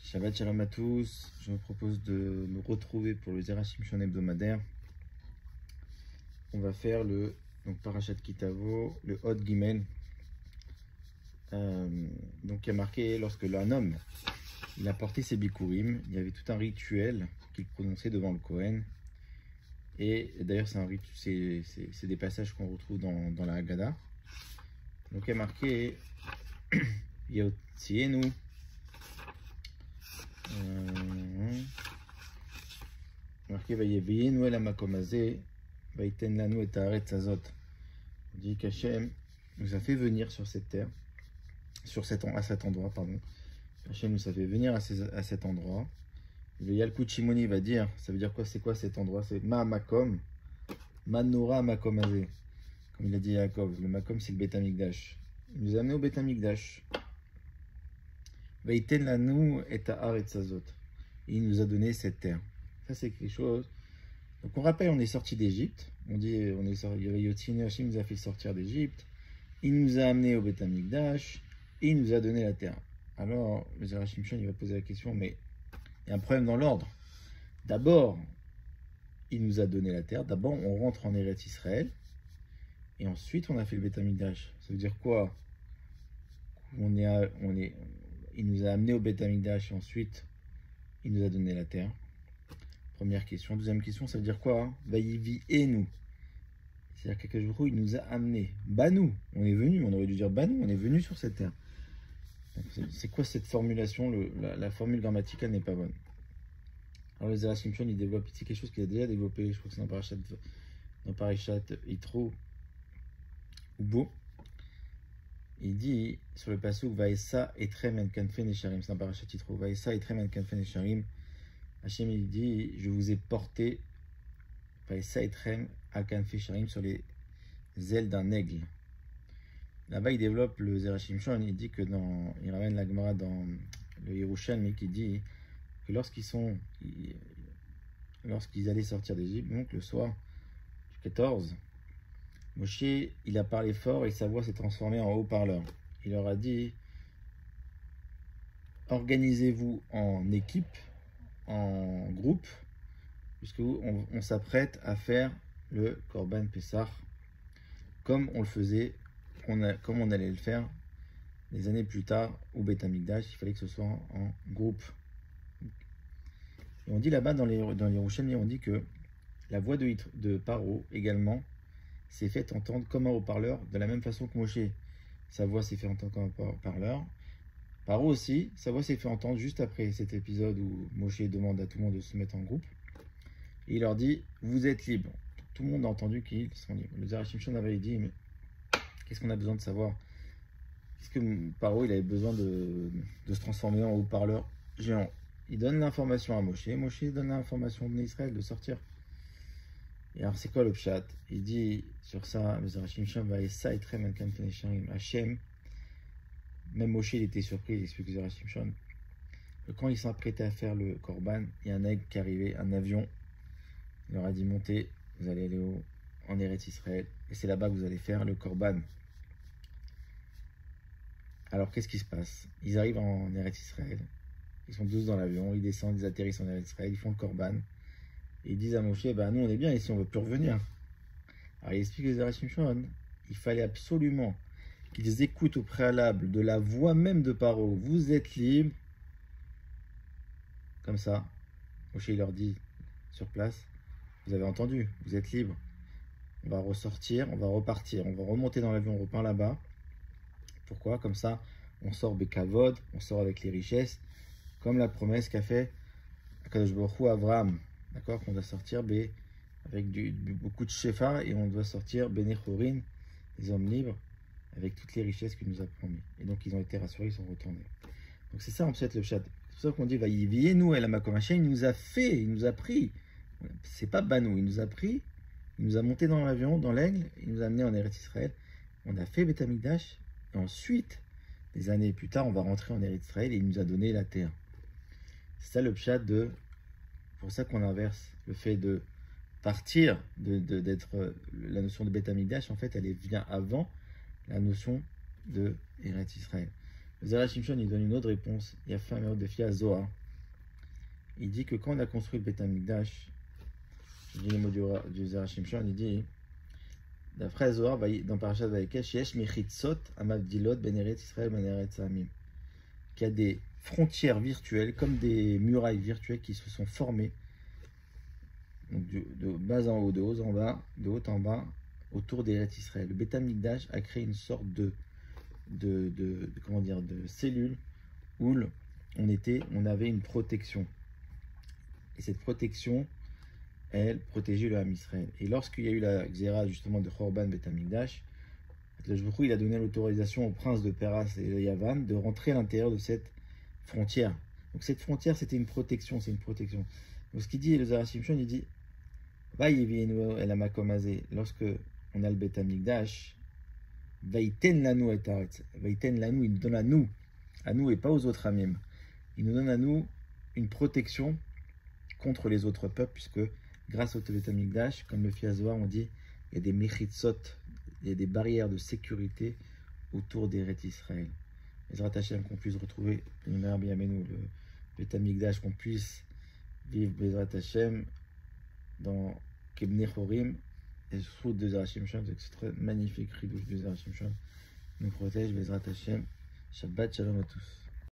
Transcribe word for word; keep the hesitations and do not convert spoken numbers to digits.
Shabbat Shalom à tous, je me propose de nous retrouver pour le Zera Shimshon hebdomadaire. On va faire le donc Parashat Kitavo, le Hod Gimel. Euh, donc il y a marqué lorsque l'un homme il a porté ses bikurim, il y avait tout un rituel qu'il prononçait devant le Kohen. Et d'ailleurs c'est un c'est c'est des passages qu'on retrouve dans, dans la Haggadah. Donc il y a marqué Yotzienu. Euh, marqué Vayevienu el hamakom hazeh vaiten lanu et haaretz hazot. On dit qu'Hachem nous a fait venir sur cette terre, sur cet, à cet endroit, pardon. Hachem nous a fait venir à, ces, à cet endroit. Le Yalkut Shimoni va dire, ça veut dire quoi? C'est quoi cet endroit? C'est Ma Makom, Manora Makom hazeh. Comme il a dit Yaakov, le Makom c'est le Beth Amikdash. Il nous a amené au Beth Amikdash. Vaiten lanu et haaretz hazot. Il nous a donné cette terre. Ça c'est quelque chose. Donc on rappelle, on est sorti d'Égypte. On dit, on est sorti. Yotzine Hashim nous a fait sortir d'Égypte. Il nous a amené au Beth Amikdash et il nous a donné la terre. Alors le Zera Shimshon il va poser la question, mais il y a un problème dans l'ordre. D'abord, il nous a donné la terre. D'abord, on rentre en Eretz Israël et ensuite on a fait le Beth Amikdash. Ça veut dire quoi? On est, à, on est, il nous a amené au Beth Amikdash et ensuite il nous a donné la terre. Première question. Deuxième question, ça veut dire quoi? Vayivi et nous. C'est-à-dire qu'à quelques jours, il nous a amené. Banou, on est venu, on aurait dû dire Banou, on est venu sur cette terre. C'est quoi cette formulation? Le, la, la formule grammaticale n'est pas bonne. Alors le Zera Shimshon, il développe ici quelque chose qu'il a déjà développé, je crois que c'est dans Parashat, dans Parashat Yitro, ou Beau. Il dit sur le pasuk Vaïssa etrem en kanfe nesharim, c'est dans Parashat Yitro, Vaïssa etrem en kanfe nesharim. Hachem il dit, je vous ai porté Vaïssa etrem en kanfe nesharim sur les ailes d'un aigle. Là-bas, il développe le Zera Shimshon, il dit que dans, il ramène la Gemara dans le Yerushalmi qui dit que lorsqu'ils sont, lorsqu'ils allaient sortir d'Égypte, donc le soir du quatorze, Moshe, il a parlé fort et sa voix s'est transformée en haut-parleur. Il leur a dit, organisez-vous en équipe, en groupe, puisque on, on s'apprête à faire le Korban Pessah, comme on le faisait, on a, comme on allait le faire des années plus tard au Beth Amikdash. Il fallait que ce soit en, en groupe. Et on dit là-bas dans les dans les Yerushalmi, on dit que la voix de, de Paro également s'est fait entendre comme un haut-parleur, de la même façon que Moshe, sa voix s'est fait entendre comme un haut-parleur. Paro aussi, sa voix s'est fait entendre juste après cet épisode où Moshe demande à tout le monde de se mettre en groupe. Et il leur dit, vous êtes libres. Tout le monde a entendu qu'ils sont libres. Le Zera Shimshon avait dit, mais qu'est-ce qu'on a besoin de savoir? Est-ce que Paro il avait besoin de, de se transformer en haut-parleur géant? Il donne l'information à Moshe, Moshe donne l'information à Israël de sortir. Et alors c'est quoi le pshat? Il dit sur ça, le Zera Shimshon va essa et très mankan fenesharim. Hachem, même Moshe il était surpris, il explique le Zera Shimshon. Quand ils sont apprêtés à faire le Korban, il y a un aigle qui est arrivé, un avion. Il leur a dit montez, vous allez aller au, en Eretz Israël. Et c'est là-bas que vous allez faire le Korban. Alors qu'est-ce qui se passe? Ils arrivent en Eretz Israël. Ils sont tous dans l'avion, ils descendent, ils atterrissent en Eretz Israël, ils font le Korban. Et ils disent à Moshe, bah nous on est bien ici, on ne veut plus revenir. Alors il explique les Zera Shimshon, il fallait absolument qu'ils écoutent au préalable de la voix même de Paro, vous êtes libres. Comme ça, Moshe il leur dit sur place, vous avez entendu, vous êtes libres. On va ressortir, on va repartir, on va remonter dans l'avion, on repart là-bas. Pourquoi? Comme ça, on sort Bekavod, on sort avec les richesses, comme la promesse qu'a fait Akadosh Baruch Hu à Abraham. D'accord? Qu'on doit sortir B avec du, du, beaucoup de Shefa et on doit sortir Bene Chorin, les hommes libres, avec toutes les richesses qu'il nous a promis. Et donc ils ont été rassurés, ils sont retournés. Donc c'est ça en fait le chat. C'est pour ça qu'on dit Vayivienu el hamakom hazeh, il nous a fait, il nous a pris. C'est pas Banou, il nous a pris, il nous a monté dans l'avion, dans l'aigle, il nous a amené en Eretz Israël. On a fait Beth Amikdash. Et ensuite, des années plus tard, on va rentrer en Eretz Israël et il nous a donné la terre. C'est ça le pshat de... C'est pour ça qu'on inverse le fait de partir, de, de, d'être... La notion de Beth Amikdash, en fait, elle vient avant la notion de Eretz Israël. Le Zera Shimshon, il donne une autre réponse. Il a fait un défi à Zohar. Il dit que quand on a construit le Beth Amikdash, je dis les mots du, du Zera Shimshon, il dit, d'après Zohar, dans Parashat Vayekesh, Yesh Mechitzot Amavdilot Ben Eretz Israël Ben Eretz Amim, qu'il y a des frontières virtuelles, comme des murailles virtuelles qui se sont formées, donc de, de bas en haut, de haut en bas, de haut en bas, autour des Eretz Israël. Le Beth Amikdash a créé une sorte de, de, de, de comment dire, de cellule où on était, on avait une protection. Et cette protection, elle protégeait le Ham Israël. Et lorsqu'il y a eu la xéra justement de Chorban Beth Amikdash, le Jbouchou, il a donné l'autorisation au prince de Péras et de Yavan de rentrer à l'intérieur de cette frontière. Donc cette frontière, c'était une protection, c'est une protection. Donc ce qu'il dit, le Zera Shimshon, il dit, Vaïvienu el Amakomazé, lorsque on a le Beth Amikdash, Vaïten lanu et Aretz, Vaïten lanu, il nous donne à nous, à nous et pas aux autres Amim. Il nous donne à nous une protection contre les autres peuples, puisque grâce au Beth Amikdash, comme le Fiazoar, on dit, il y a des mechitzot, il y a des barrières de sécurité autour des Eretz Israël. Bezrat Hashem, qu'on puisse retrouver le Beth Amikdash, qu'on puisse vivre Bezrat Hashem dans Kebnei Chorim, et je trouve de Zera Shimshon, c'est très magnifique, Ridouche de Zera Shimshon, nous protège, Bezrat Hashem. Shabbat Shalom à tous.